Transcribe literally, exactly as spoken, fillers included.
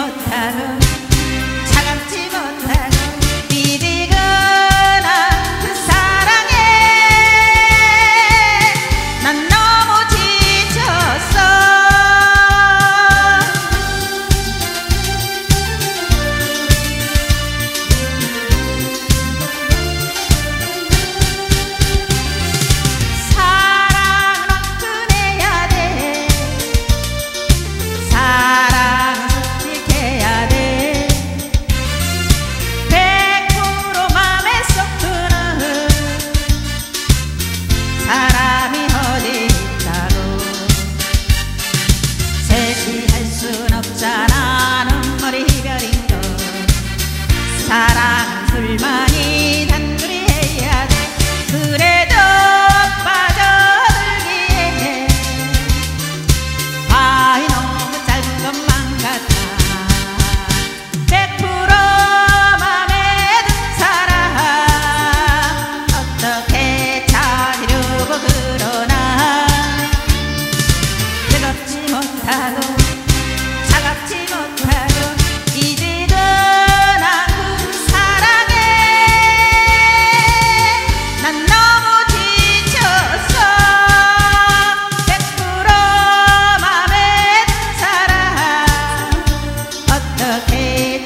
못하고 차갑지 못하고 미지근한 그 사랑에 난 너무 지쳤어. 사랑은 화끈해야 돼. 사랑은 솔직해야 돼. 백 퍼센트 맘에 쏙 드는 사람이 어디 있다고. 셋이 할 순 없잖아. 눈물이 이별인 거. 사랑은 둘만이 단둘이 해야 돼. 그래도 빠져들기에 아이 너무 짧은 것만 같아. 백 퍼센트 맘에 든 사람 어떻게 찾으려고 그러나. 뜨겁지 못하고 차갑지 못하고 미지근한 그 사랑에 난 너무 지쳤어. 백 퍼센트 맘에 든 사람 어떻게